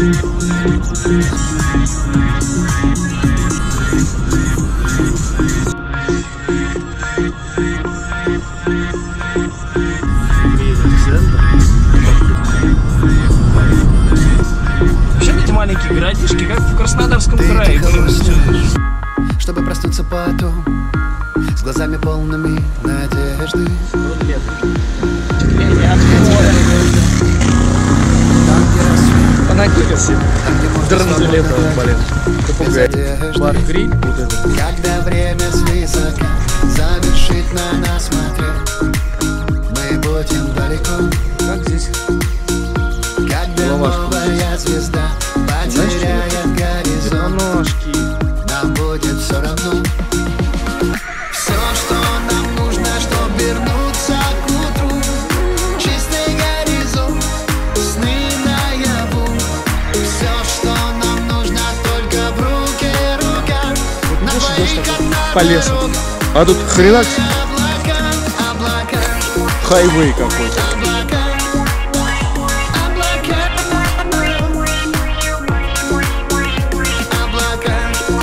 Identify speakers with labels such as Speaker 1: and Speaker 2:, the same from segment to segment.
Speaker 1: Вообще эти маленькие городишки, как в Краснодарском крае.
Speaker 2: Чтобы проснуться потом с глазами полными надежды.
Speaker 1: Понадеялся. Драндулета, блин. Попугай. Бар-гриль. Вот это.
Speaker 2: Когда время свысока завершит на нас смотреть, мы будем далеко.
Speaker 1: Как здесь?
Speaker 2: Когда новая звезда потеряет горизонт,
Speaker 1: Ножки.
Speaker 2: нам будет все равно. Все, что нам нужно, чтобы вернуться к утру. Чистый горизонт, сны наяву. Все, что нам нужно, только в руке рука. На двоих
Speaker 1: по лесу.
Speaker 2: дорог,
Speaker 1: А тут хренак
Speaker 2: облака, облака,
Speaker 1: хайвей какой-то.
Speaker 2: облака, облака, облака,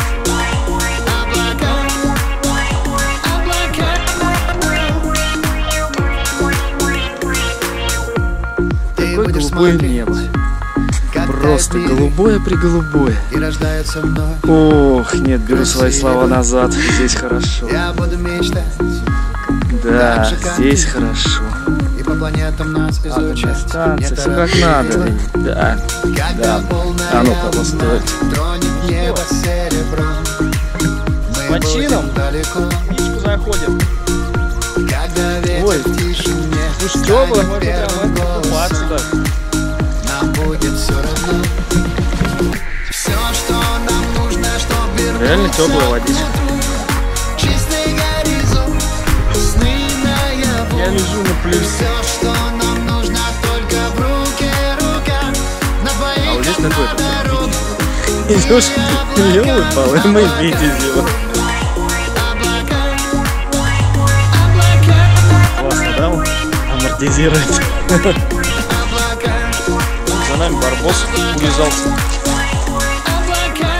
Speaker 2: облака. Ты
Speaker 1: Какое
Speaker 2: будешь
Speaker 1: голубое
Speaker 2: смотреть,
Speaker 1: небо.
Speaker 2: как
Speaker 1: Просто
Speaker 2: тает мир,
Speaker 1: голубое-приголубое.
Speaker 2: и рождаются вновь.
Speaker 1: Ох, нет, беру свои слова назад. Здесь хорошо.
Speaker 2: Я буду мечтать
Speaker 1: Да, здесь хорошо.
Speaker 2: и по планетам нас изучать.
Speaker 1: Станция, все как надо. Да,
Speaker 2: Когда
Speaker 1: да.
Speaker 2: полная
Speaker 1: А ну, кого
Speaker 2: луна
Speaker 1: стоит?
Speaker 2: тронет небо серебром, мы
Speaker 1: почином?
Speaker 2: будем далеко.
Speaker 1: Птичку заходим.
Speaker 2: Когда ветер
Speaker 1: Ой,
Speaker 2: в тишине
Speaker 1: слушай, тепло,
Speaker 2: станет
Speaker 1: можно
Speaker 2: первым
Speaker 1: прям купаться
Speaker 2: голосом,
Speaker 1: даже.
Speaker 2: нам будет все равно. Все, что нам нужно, чтобы вернуться
Speaker 1: Реально теплая водичка.
Speaker 2: к утру. Чистый горизонт, сны наяву.
Speaker 1: Я лежу на плюсе.
Speaker 2: Все, что нам нужно, только в руке рука. На
Speaker 1: А вот
Speaker 2: двоих
Speaker 1: здесь какой-то
Speaker 2: дорог.
Speaker 1: идешь, не выпал, и мы видели его.
Speaker 2: Облака, облака,
Speaker 1: Классно, да? Он амортизирует.
Speaker 2: облака,
Speaker 1: За нами барбос улизался.
Speaker 2: облака.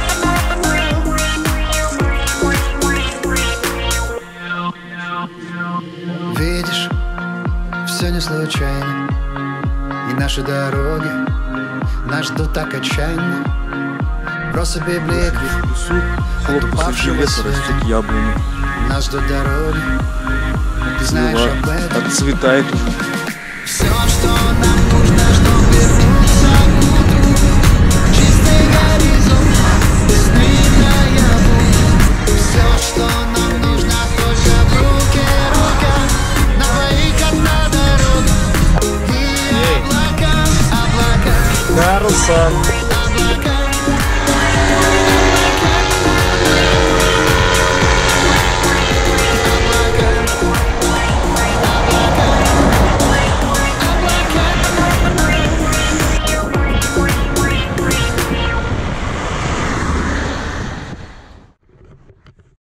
Speaker 2: Видишь, все не случайно, и наши дороги нас ждут так отчаянно. Россыпи блик,
Speaker 1: Хлопцы посреди леса растут яблони.
Speaker 2: нас ждут дороги. Ты знаешь об этом.
Speaker 1: Отцветает уже.
Speaker 2: Все, что нам нужно, чтобы вернуться к утру. Чистый горизонт, сны наяву. Все, что нам нужно, только в руке рука. На двоих одна дорога. И облака, облака.
Speaker 1: Карлсон.